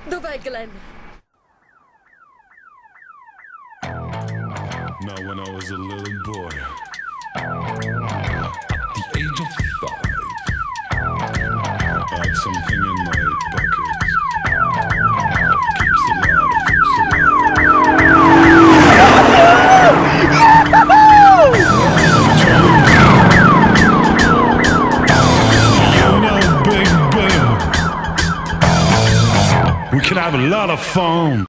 Dov'è Glenn? Now when I was a little boy, at the age of 5, I had something in my pocket. Keeps a lot of folks alive. You know, big, we can have a lot of fun.